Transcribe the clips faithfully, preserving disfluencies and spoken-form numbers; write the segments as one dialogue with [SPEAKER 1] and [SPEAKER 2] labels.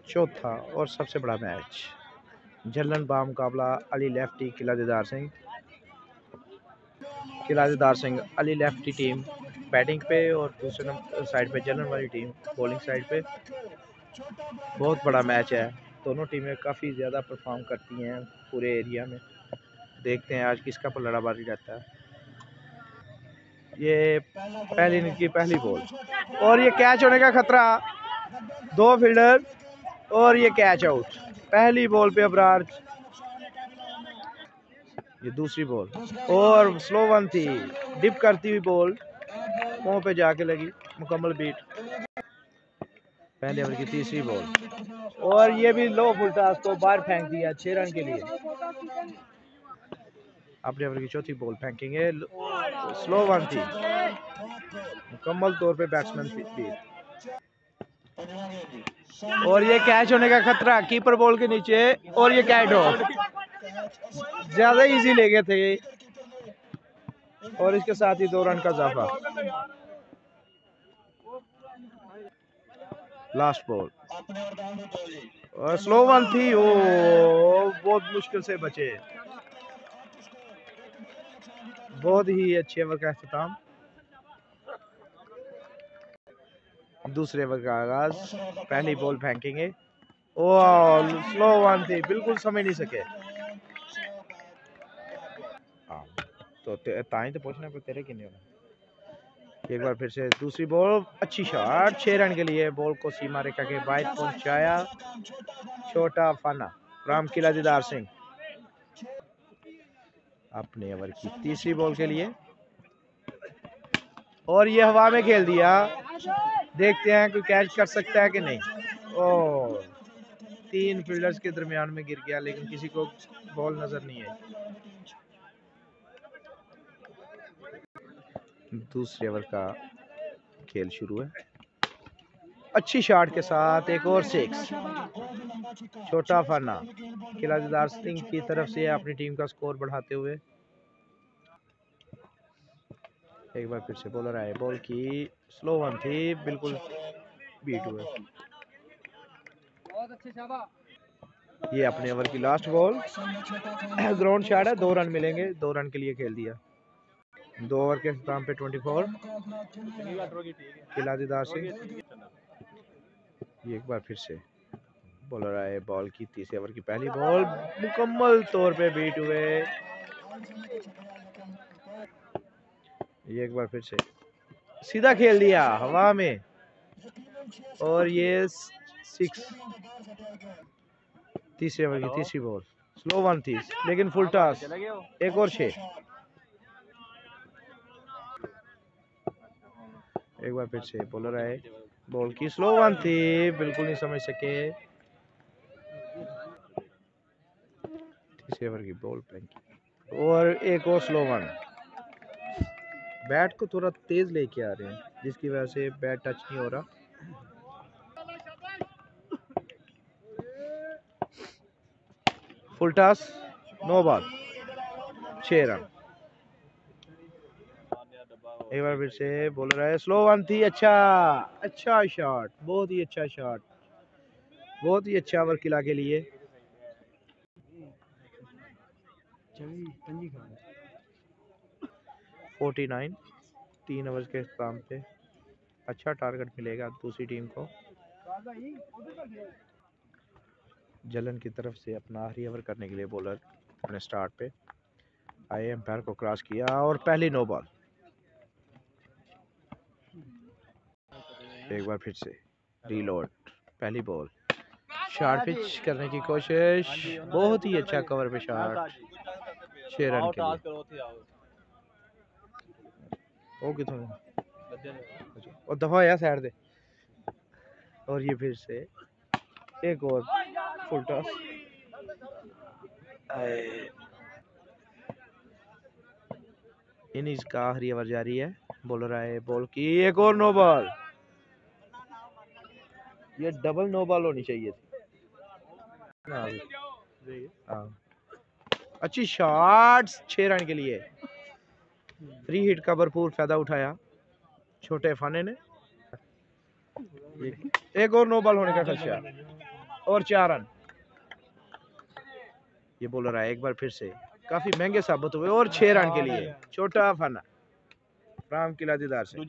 [SPEAKER 1] चौथा और सबसे बड़ा मैच, जलन बा मुकाबला अली लेफ्टी किला Didar Singh. Qila Didar Singh Ali lefty team batting पे और दूसरे साइड पे जलन वाली टीम बॉलिंग साइड पे। बहुत बड़ा मैच है, दोनों टीमें काफ़ी ज़्यादा परफॉर्म करती हैं पूरे एरिया में। देखते हैं आज किसका पलड़ा बारी रहता है। ये पहली इनकी पहली बॉल और ये कैच होने का खतरा, दो फील्डर और ये कैच आउट। पहली बॉल पे अबरार, ये दूसरी बॉल और स्लो वन थी, डिप करती हुई बॉल मुंह पे जाके लगी, मुकम्मल बीट। पहले ओवर की तीसरी बॉल और ये भी लो फुल टॉस को बाहर फेंक दिया छह रन के लिए। अपने ओवर की चौथी बॉल फेंकेंगे, स्लो वन थी, मुकम्मल तौर पे बैट्समैन बीट। और ये कैच होने का खतरा कीपर बॉल के नीचे और ये कैच ऑफ, ज्यादा इजी ले गए थे और इसके साथ ही दो रन का इजाफा। लास्ट बॉल और स्लो वन थी, ओ बहुत मुश्किल से बचे। बहुत ही अच्छे ओवर का अख्ताम। दूसरे ओवर का आगाज, पहली बॉल फेंकेंगे, ओह स्लो वन थी, बिल्कुल समझ नहीं सके। तो ताई तो पूछना पर तेरे कितने होना। एक बार फिर से दूसरी बॉल, अच्छी शॉट, छह रन के लिए बॉल को सीमा रेखा के बाहर पहुंचाया छोटा फाना राम किला दीदार सिंह। अपने ओवर की तीसरी बॉल के लिए और ये हवा में खेल दिया, देखते हैं कोई कैच कर सकता है कि नहीं। ओह तीन फील्डर्स के दरमियान में गिर गया, लेकिन किसी को बॉल नजर नहीं आई। दूसरे ओवर का खेल शुरू है, अच्छी शॉट के साथ एक और सिक्स, छोटा फाना किला दीदार सिंह की तरफ से अपनी टीम का स्कोर बढ़ाते हुए। एक बार फिर से बॉलर आए, बॉल की स्लो वन थी, बिल्कुल बीट हुए। ये अपने ओवर की लास्ट बॉल, ग्राउंड शॉट है, दो रन मिलेंगे, दो रन के लिए खेल दिया। दो ओवर के इख्तिताम पे चौबीस किला दीदार सिंह। ये एक बार फिर से बॉलर आए, बॉल की तीसरे ओवर की पहली बॉल, मुकम्मल तौर पे बीट हुए। ये एक बार फिर से सीधा खेल दिया हवा में और ये सिक्स। तीसरे ओवर की तीसरी बॉल, स्लो वन थी लेकिन फुल टॉस, एक और छह। एक बार फिर से बॉलर आए, बॉल की स्लो वन थी, बिल्कुल नहीं समझ सके। तीसरे ओवर की बॉल फेंकी और एक और स्लो वन। बैट को थोड़ा तेज लेके आ रहे हैं, जिसकी वजह से बैट टच नहीं हो रहा। फुल टॉस, नो बॉल, छह रन। एक बार फिर से बॉलर आए, स्लो वन थी, अच्छा अच्छा शॉट, बहुत ही अच्छा शॉट, बहुत ही अच्छा ओवर किला के लिए। उनचास, तीन ओवर के इख्तिताम पे अच्छा टारगेट मिलेगा दूसरी टीम को। जलन की तरफ से अपना आखिरी ओवर करने के लिए बॉलर अपने स्टार्ट पे आए, एम्पायर को क्रॉस किया और पहली नो बॉल। एक बार फिर से रीलोड, पहली बॉल, शॉर्ट पिच करने की कोशिश, बहुत ही अच्छा कवर पे शॉट, छह रन के लिए। ओ कितना और दफा यार साइड दे। और ये फिर से एक और फुल टॉस, इनिंग्स का आखिरी ओवर जारी है। बॉलर आए, बॉल की एक और नो बॉल, ये डबल नो बॉल होनी चाहिए थी। अच्छी शॉट्स, छह रन के लिए। फ्री हिट का भरपूर फायदा उठाया छोटे फाने ने। एक और नो बॉल होने का खदशा। और चार रन। ये बॉलर आया एक बार फिर से, काफी महंगे साबित हुए और छह रन के लिए छोटा फना राम किला दीदार से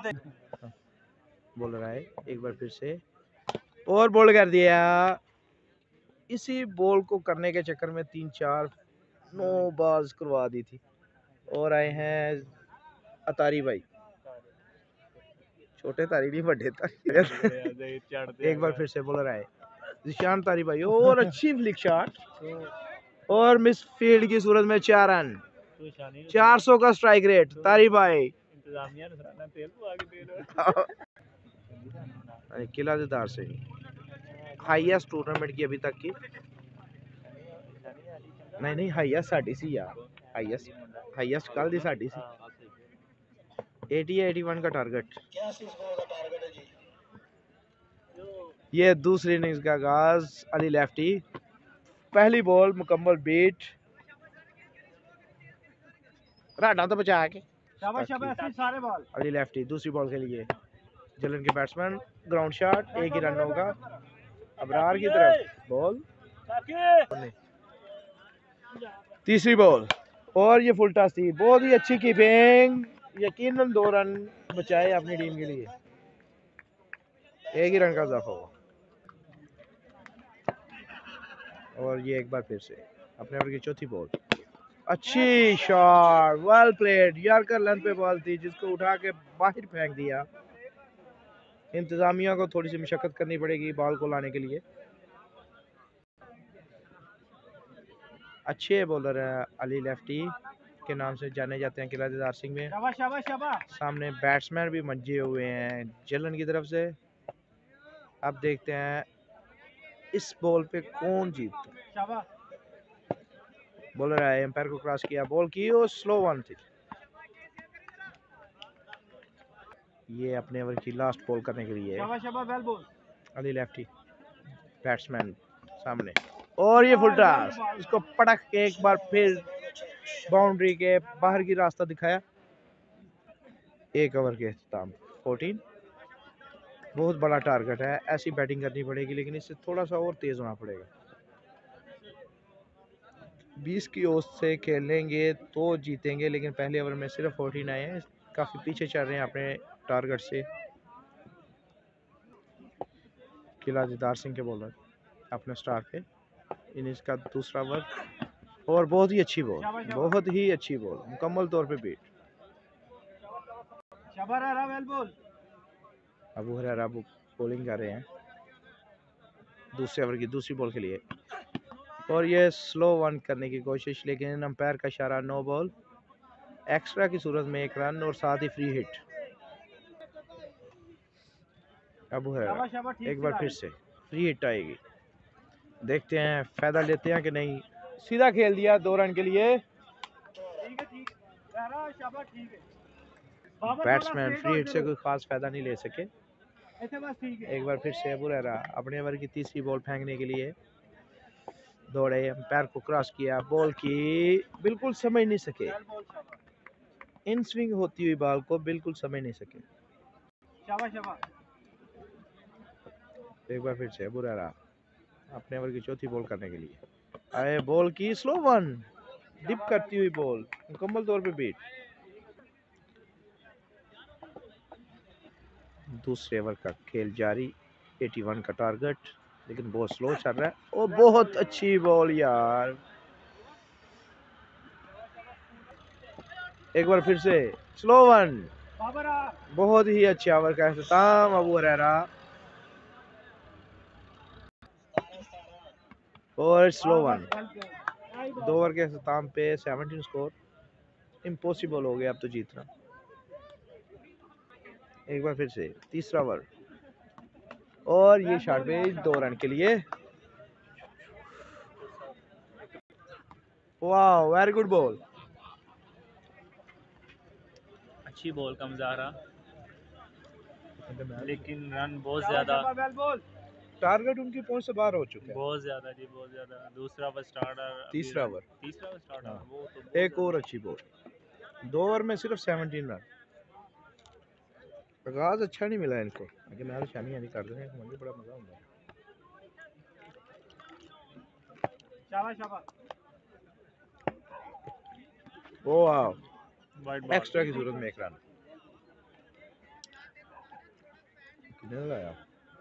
[SPEAKER 1] बॉलर आए एक बार फिर से और बॉल कर दिया। इसी बॉल को करने के चक्कर में तीन चार नो बाज करवा दी थी। और आए हैं अतारी भाई, छोटे तारी नहीं बड़े तारी। एक बार फिर से बॉलर आए जिशान तारी भाई और अच्छी फ्लिक शॉट और मिस फील्ड की सूरत में चार रन। चार सौ का स्ट्राइक रेट तारी भाई। किला दीदार से हाईएस्ट टूर्नामेंट की अभी तक की, नहीं नहीं हाईएस्ट साडी सी यार, हाईएस्ट हाईएस्ट कल दी साडी सी अस्सी इक्यासी का टारगेट। ये दूसरी इनिंग्स का आगाज अली लेफ्टी, पहली बॉल मुकम्मल बीट, राडा तो बचा के शाबाश शाबाश सारे बॉल। अली लेफ्टी दूसरी बॉल के लिए जलन के बैट्समैन, ग्राउंड शॉट, एक ही रन होगा अबरार की तरफ। बॉल तीसरी बॉल और ये फुल टॉस थी, बहुत ही अच्छी कीपिंग, यकीनन दो रन बचाए अपनी टीम के लिए, एक ही रन का इजाफा हुआ। और ये एक बार फिर से अपने ओवर की चौथी बॉल, अच्छी shot, well played, yorker length पे बॉल थी जिसको उठा के बाहर फेंक दिया। इंतजामिया को थोड़ी सी मशक्कत करनी पड़ेगी बॉल को लाने के लिए। अच्छे बॉलर हैं अली लेफ्टी के नाम से जाने जाते हैं किला दीदार सिंह में। शाबाश शाबाश शाबाश। सामने बैट्समैन भी मंजे हुए हैं जलन की तरफ से। अब देखते हैं इस बॉल पे कौन जीतता है। बॉलर आए, एम्पायर को क्रॉस किया, बॉल की और स्लो वन थी। ये अपने ओवर की लास्ट बॉल करने के लिए शाबाश शाबाश well ball. Ali lefty batsman सामने और ये फुल टॉस, इसको पटक के एक बार फिर बाउंड्री के बाहर की रास्ता दिखाया। एक ओवर के इख्तिताम चौदह, बहुत बड़ा टारगेट है, ऐसी बैटिंग करनी पड़ेगी लेकिन इससे थोड़ा सा और तेज होना पड़ेगा। बीस की औसत से खेलेंगे तो जीतेंगे, लेकिन पहले ओवर में सिर्फ चौदह आए हैं, काफी पीछे चल रहे हैं अपने टारगेट से। किला दीदार सिंह के बॉलर अपने स्टार पे, इनिंग्स का दूसरा ओवर और बहुत ही अच्छी बॉल, बहुत ही अच्छी बॉल, मुकम्मल तौर पे बीट। अबू हुरैरा बॉलिंग कर रहे हैं दूसरे ओवर की दूसरी बॉल के लिए और ये स्लो वन करने की कोशिश, लेकिन अंपायर का इशारा नो बॉल, एक्स्ट्रा की सूरत में एक रन और साथ ही फ्री हिट। अबू हुरैरा एक बार फिर से फ्री हिट आएगी, देखते हैं फायदा लेते हैं कि नहीं। सीधा खेल दिया दो रन के लिए। बैट्समैन फ्री हिट से कोई खास फायदा नहीं ले सके। एक बार फिर से अबू हुरैरा अपने ओवर की तीसरी बॉल फेंकने के लिए दौड़े, अंपायर को क्रॉस किया, बॉल की बिल्कुल समझ नहीं सके, इन स्विंग होती हुई बॉल को बिल्कुल समझ नहीं सके। एक बार फिर से अबू हुरैरा अपने ओवर की चौथी बॉल करने के लिए आए, बॉल की स्लो वन, डिप करती हुई बॉल, मुकम्मल तौर पे बीट। दूसरे ओवर का खेल जारी, इक्यासी का टारगेट, लेकिन बहुत स्लो चल रहा है और बहुत अच्छी बॉल यार। एक बार फिर से स्लो वन, बहुत ही अच्छा ओवर का इख्तिताम अबू हुरैरा और स्लो वन। दो ओवर के इख्तिताम पे सत्रह स्कोर, इम्पॉसिबल हो गया अब तो जीतना। एक बार फिर से तीसरा ओवर और ये शॉट पे दो रन के लिए। वाह वेरी गुड बॉल,
[SPEAKER 2] अच्छी बॉल का मुजाहरा, लेकिन रन बहुत ज्यादा,
[SPEAKER 1] टारगेट उनकी पहुंच से बाहर हो चुका है,
[SPEAKER 2] बहुत ज्यादा जी, बहुत ज्यादा। दूसरा ओवर स्टार्टर,
[SPEAKER 1] तीसरा ओवर
[SPEAKER 2] तीसरा ओवर स्टार्टर
[SPEAKER 1] हाँ।
[SPEAKER 2] वो तो
[SPEAKER 1] एक और अच्छी बॉल, दो ओवर में सिर्फ सत्रह रन। आगाज अच्छा नहीं मिला इनको, लेकिन मैं शानी यानी कर देंगे, मुझे बड़ा मजा आता है।
[SPEAKER 3] शाबाश शाबाश
[SPEAKER 1] ओ वाह,
[SPEAKER 2] वाइड बॉल
[SPEAKER 1] एक्स्ट्रा की जरूरत में एक रन कितने लाया।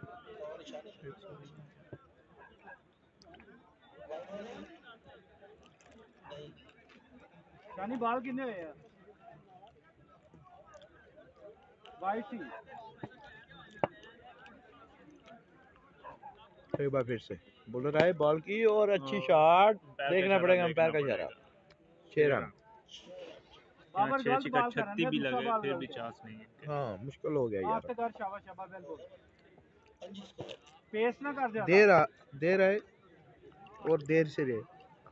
[SPEAKER 3] शानी बाल कितने हुए हैं वाइट सी
[SPEAKER 1] एक बार फिर से बॉलर आए बॉल की और अच्छी
[SPEAKER 2] हाँ,
[SPEAKER 1] शॉट,
[SPEAKER 2] पैर का
[SPEAKER 1] देखना
[SPEAKER 2] इशारा
[SPEAKER 1] पड़ेगा
[SPEAKER 2] देखना
[SPEAKER 1] अंपायर का इशारा।
[SPEAKER 2] पड़ेगा।
[SPEAKER 1] छह रन।
[SPEAKER 2] यहाँ
[SPEAKER 3] बाबर
[SPEAKER 2] छह
[SPEAKER 3] गलत
[SPEAKER 2] छिक्का
[SPEAKER 3] बाल कर रहा
[SPEAKER 2] छत्ती
[SPEAKER 3] है
[SPEAKER 2] भी
[SPEAKER 3] दूसरा
[SPEAKER 2] लगे
[SPEAKER 3] बाल
[SPEAKER 2] फिर भी
[SPEAKER 3] गलत है
[SPEAKER 2] चांस नहीं है इनके।
[SPEAKER 1] हाँ मुश्किल हो गया
[SPEAKER 3] आप
[SPEAKER 1] यार।
[SPEAKER 3] कर शाबाश शाबाश वेल बॉल पेस ना कर ज्यादा
[SPEAKER 1] देर आ, देर आए और देर से रहे।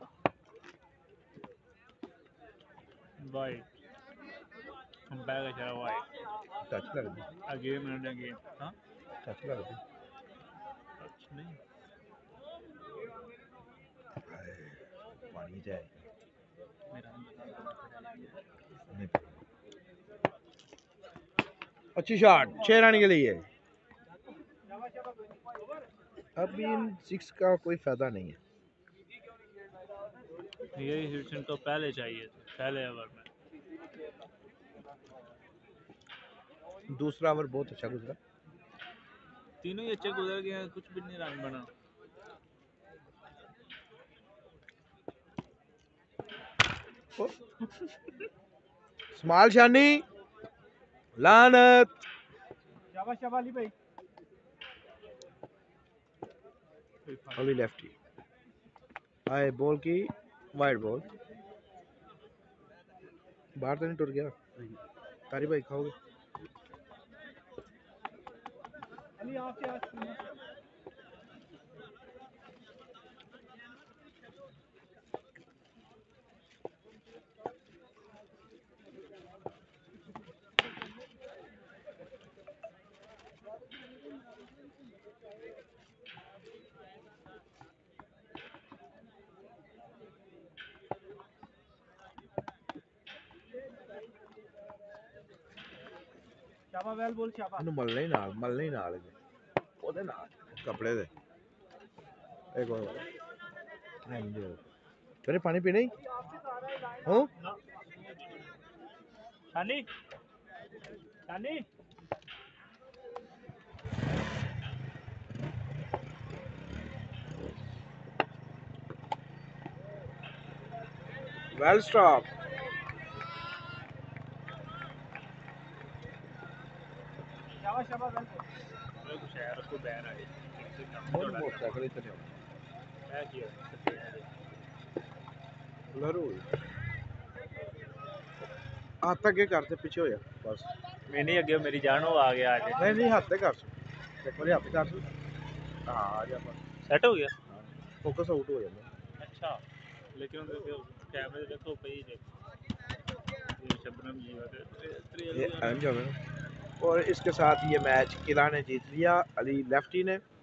[SPEAKER 2] वाइड अंपायर का इशारा वाइड।
[SPEAKER 1] टच लग दी,
[SPEAKER 2] अगेन मिनट अगेन हाँ
[SPEAKER 1] टच लग दी।
[SPEAKER 2] टच नहीं
[SPEAKER 1] पानी जाए
[SPEAKER 2] मेरा
[SPEAKER 1] नहीं। अच्छी शॉट, छह रन के लिए। अब इन सिक्स का कोई फायदा नहीं है।
[SPEAKER 2] यही सिचुएशन तो पहले चाहिए थे पहले ओवर में।
[SPEAKER 1] दूसरा ओवर बहुत अच्छा गुजरा।
[SPEAKER 2] तीनों ही अच्छे गुजर गए कुछ भी नहीं रन बना।
[SPEAKER 1] स्मॉल शानी लानत।
[SPEAKER 3] शाबाश शाबाश अली भाई
[SPEAKER 1] अली लेफ्टी आए बॉल की वाइड बॉल। बाहर तो नहीं टूट गया। तारी भाई खाओगे।
[SPEAKER 3] अली आपसे आज शाबाश वेल बॉल शाबाश
[SPEAKER 1] ਇਹਨੂੰ ਮਲਣਾ ਹੀ ਨਾਲ ਮਲਣਾ ਹੀ ਨਾਲ ਉਹਦੇ ਨਾਲ ਕੱਪੜੇ ਦੇ ਇੱਕ ਹੋਰ ਹਾਂਜੀ ਤੇਰੇ ਪਾਣੀ ਪੀਣਾ ਹੀ ਹੋ
[SPEAKER 2] शानी शानी
[SPEAKER 1] वेल स्टॉप।
[SPEAKER 3] शाबाश शाबाश वेल
[SPEAKER 2] कुछ है उसको बैन आ गई
[SPEAKER 1] ਬਹੁਤ ਮੋਟਰਸਾਈਕਲ ਇੱਥੇ ਨੇ
[SPEAKER 2] है किया
[SPEAKER 1] ਲਰੂ ਹੱਥ ਅੱਗੇ ਕਰ ਤੇ ਪਿੱਛੇ ਹੋਇਆ ਬਸ।
[SPEAKER 2] मैं नहीं अगे मेरी जान वो आ गया आज
[SPEAKER 1] ਨਹੀਂ ਨਹੀਂ ਹੱਥ ਤੇ ਕਰ ਇੱਕ ਵਾਰੀ ਹੱਥ ਕਰ ਹਾਂ ਆ ਜਾ ਬਸ
[SPEAKER 2] सेट हो गया
[SPEAKER 1] ਫੋਕਸ ਆਊਟ ਹੋ ਜਾਂਦਾ।
[SPEAKER 2] अच्छा लेकिन उनके कैमरे देखो पे ही देखो ये शबनम जी
[SPEAKER 1] ये एंजॉय और इसके साथ ये मैच किला ने जीत लिया। अली लेफ्टी ने